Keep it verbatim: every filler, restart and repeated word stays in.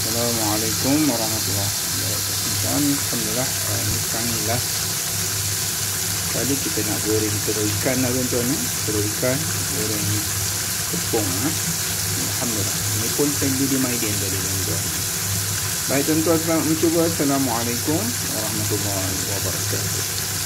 Assalamualaikum warahmatullahi wabarakatuh. Alhamdulillah, uh, sekarang ni last kali kita nak goreng telur ikan lah tuan-tuan. eh. Telur ikan goreng tepung. eh. Alhamdulillah, ini pun saya di Maiden tadi tuan-tuan. Baik tuan-tuan, selamat mencuba. Assalamualaikum warahmatullahi wabarakatuh.